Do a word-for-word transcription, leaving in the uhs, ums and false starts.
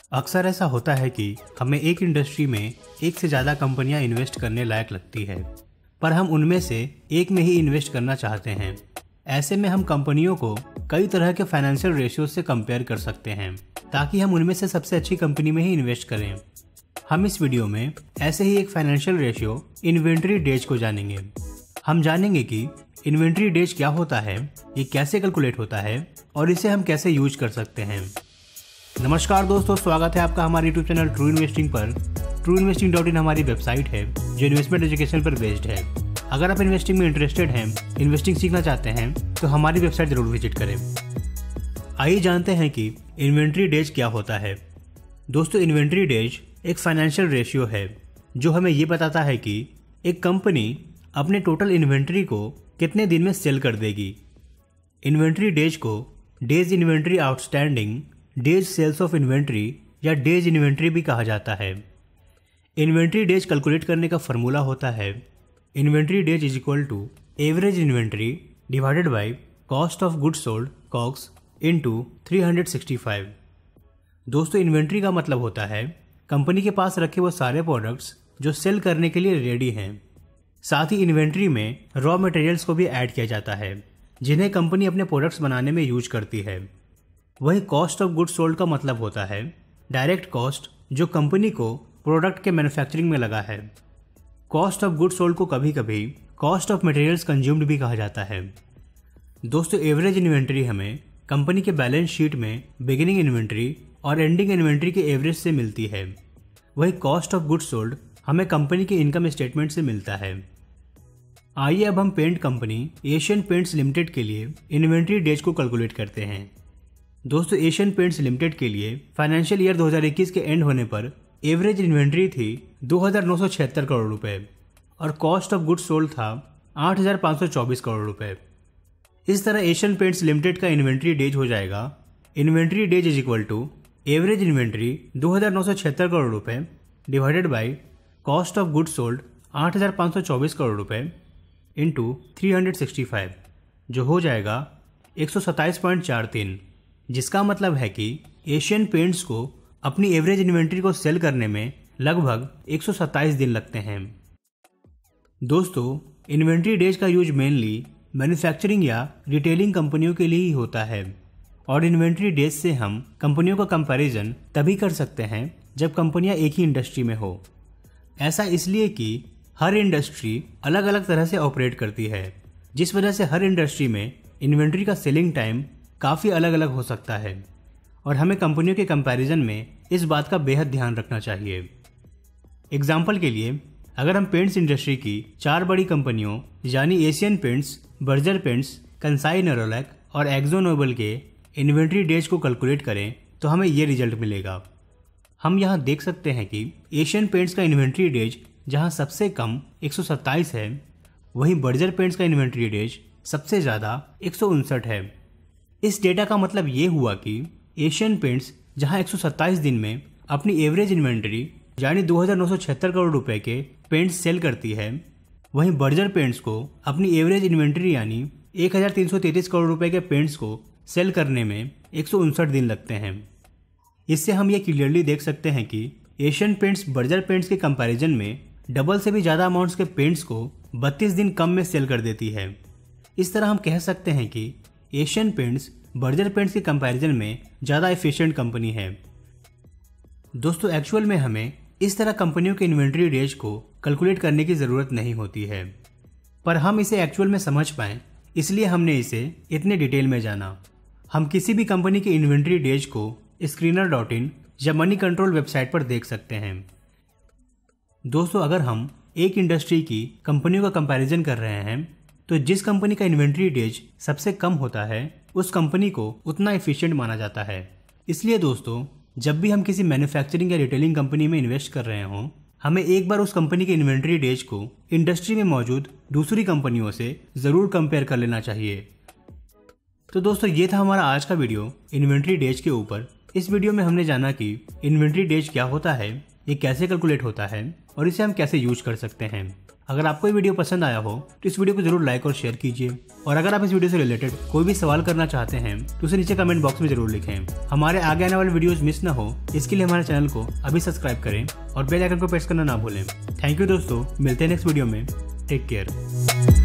अक्सर ऐसा होता है कि हमें एक इंडस्ट्री में एक से ज़्यादा कंपनियां इन्वेस्ट करने लायक लगती है, पर हम उनमें से एक में ही इन्वेस्ट करना चाहते हैं। ऐसे में हम कंपनियों को कई तरह के फाइनेंशियल रेशियोज से कंपेयर कर सकते हैं ताकि हम उनमें से सबसे अच्छी कंपनी में ही इन्वेस्ट करें। हम इस वीडियो में ऐसे ही एक फाइनेंशियल रेशियो इन्वेंट्री डेज को जानेंगे। हम जानेंगे कि इन्वेंट्री डेज क्या होता है, ये कैसे कैलकुलेट होता है और इसे हम कैसे यूज कर सकते हैं। नमस्कार दोस्तों, स्वागत है आपका हमारे यूट्यूब चैनल ट्रू इन्वेस्टिंग पर। ट्रू इन्वेस्टिंग डॉट इन हमारी वेबसाइट है जो इन्वेस्टमेंट एजुकेशन पर बेस्ड है। अगर आप इन्वेस्टिंग में इंटरेस्टेड हैं, इन्वेस्टिंग सीखना चाहते हैं तो हमारी वेबसाइट जरूर विजिट करें। आइए जानते हैं कि इन्वेंट्री डेज क्या होता है। दोस्तों, इन्वेंट्री डेज एक फाइनेंशियल रेशियो है जो हमें ये बताता है कि एक कंपनी अपने टोटल इन्वेंट्री को कितने दिन में सेल कर देगी। इन्वेंट्री डेज को days inventory outstanding, days sales of inventory या डेज इन्वेंट्री भी कहा जाता है। इन्वेंट्री डेज कैलकुलेट करने का फॉर्मूला होता है inventory days is equal to average inventory divided by cost of goods sold COGS into three hundred sixty five. दोस्तों, इन्वेंट्री का मतलब होता है कंपनी के पास रखे वो सारे प्रोडक्ट्स जो सेल करने के लिए रेडी हैं। साथ ही इन्वेंट्री में रॉ मटेरियल्स को भी ऐड किया जाता है जिन्हें कंपनी अपने प्रोडक्ट्स बनाने में यूज करती है। वही कॉस्ट ऑफ गुड्स सोल्ड का मतलब होता है डायरेक्ट कॉस्ट जो कंपनी को प्रोडक्ट के मैन्युफैक्चरिंग में लगा है। कॉस्ट ऑफ गुड्स सोल्ड को कभी कभी कॉस्ट ऑफ मटेरियल्स कंज्यूम्ड भी कहा जाता है। दोस्तों, एवरेज इन्वेंट्री हमें कंपनी के बैलेंस शीट में बिगिनिंग इन्वेंट्री और एंडिंग इन्वेंट्री के एवरेज से मिलती है। वही कॉस्ट ऑफ गुड्स सोल्ड हमें कंपनी के इनकम स्टेटमेंट से मिलता है। आइए अब हम paint company Asian Paints Limited के लिए इन्वेंट्री डेज को कैलकुलेट करते हैं। दोस्तों, एशियन पेंट्स लिमिटेड के लिए फाइनेंशियल ईयर दो हज़ार इक्कीस के एंड होने पर एवरेज इन्वेंट्री थी दो हज़ार नौ सौ छिहत्तर करोड़ रुपए और कॉस्ट ऑफ गुड्स सोल्ड था आठ हज़ार पाँच सौ चौबीस करोड़ रुपए। इस तरह एशियन पेंट्स लिमिटेड का इन्वेंट्री डेज हो जाएगा inventory days is equal to average inventory दो हज़ार नौ सौ छिहत्तर करोड़ रुपए divided by cost of goods sold आठ हज़ार पाँच सौ चौबीस करोड़ रुपए into three hundred sixty five, जो हो जाएगा एक सौ सत्ताईस पॉइंट चार तीन, जिसका मतलब है कि एशियन पेंट्स को अपनी एवरेज इन्वेंट्री को सेल करने में लगभग एक सौ सत्ताईस दिन लगते हैं। दोस्तों, इन्वेंट्री डेज का यूज मेनली मैन्युफैक्चरिंग या रिटेलिंग कंपनियों के लिए ही होता है और इन्वेंट्री डेज से हम कंपनियों का कंपैरिजन तभी कर सकते हैं जब कंपनियां एक ही इंडस्ट्री में हो। ऐसा इसलिए कि हर इंडस्ट्री अलग अलग तरह से ऑपरेट करती है, जिस वजह से हर इंडस्ट्री में इन्वेंट्री का सेलिंग टाइम काफ़ी अलग अलग हो सकता है और हमें कंपनियों के कंपैरिजन में इस बात का बेहद ध्यान रखना चाहिए। एग्जाम्पल के लिए, अगर हम पेंट्स इंडस्ट्री की चार बड़ी कंपनियों यानी Asian Paints, Berger Paints, Kansai Nerolac और एक्जो नोबेल के इन्वेंट्री डेज को कैलकुलेट करें तो हमें ये रिजल्ट मिलेगा। हम यहाँ देख सकते हैं कि एशियन पेंट्स का इन्वेंट्री डेज जहाँ सबसे कम एक सौ सत्ताईस है, वहीं बर्जर पेंट्स का इन्वेंट्री डेज सबसे ज़्यादा एक सौ उनसठ है। इस डेटा का मतलब ये हुआ कि एशियन पेंट्स जहाँ एक सौ सत्ताईस दिन में अपनी एवरेज इन्वेंट्री यानी दो हज़ार नौ सौ छिहत्तर करोड़ रुपए के पेंट्स सेल करती है, वहीं बर्जर पेंट्स को अपनी एवरेज इन्वेंट्री यानी एक हज़ार तीन सौ तैंतीस करोड़ रुपए के पेंट्स को सेल करने में एक सौ उनसठ दिन लगते हैं। इससे हम ये क्लियरली देख सकते हैं कि एशियन पेंट्स बर्जर पेंट्स के कंपैरिजन में डबल से भी ज़्यादा अमाउंट्स के पेंट्स को बत्तीस दिन कम में सेल कर देती है। इस तरह हम कह सकते हैं कि एशियन पेंट्स बर्जर पेंट्स के कंपैरिजन में ज़्यादा एफिशिएंट कंपनी है। दोस्तों, एक्चुअल में हमें इस तरह कंपनियों के इन्वेंट्री डेज को कैलकुलेट करने की ज़रूरत नहीं होती है, पर हम इसे एक्चुअल में समझ पाएँ इसलिए हमने इसे इतने डिटेल में जाना। हम किसी भी कंपनी के इन्वेंट्री डेज को स्क्रीनर डॉट इन या मनी कंट्रोल वेबसाइट पर देख सकते हैं। दोस्तों, अगर हम एक इंडस्ट्री की कंपनियों का कंपैरिजन कर रहे हैं तो जिस कंपनी का इन्वेंट्री डेज सबसे कम होता है उस कंपनी को उतना एफिशिएंट माना जाता है। इसलिए दोस्तों, जब भी हम किसी मैन्युफैक्चरिंग या रिटेलिंग कंपनी में इन्वेस्ट कर रहे हों, हमें एक बार उस कंपनी के इन्वेंट्री डेज को इंडस्ट्री में मौजूद दूसरी कंपनियों से ज़रूर कंपेयर कर लेना चाहिए। तो दोस्तों, ये था हमारा आज का वीडियो इन्वेंट्री डेज के ऊपर। इस वीडियो में हमने जाना कि इन्वेंट्री डेज क्या होता है, ये कैसे कैलकुलेट होता है और इसे हम कैसे यूज कर सकते हैं। अगर आपको ये वीडियो पसंद आया हो तो इस वीडियो को जरूर लाइक और शेयर कीजिए, और अगर आप इस वीडियो से रिलेटेड कोई भी सवाल करना चाहते हैं तो उसे नीचे कमेंट बॉक्स में जरूर लिखें। हमारे आगे आने वाले वीडियोस मिस ना हो इसके लिए हमारे चैनल को अभी सब्सक्राइब करें और बेल आइकन को प्रेस करना ना भूलें। थैंक यू दोस्तों, मिलते हैं नेक्स्ट वीडियो में। Take care.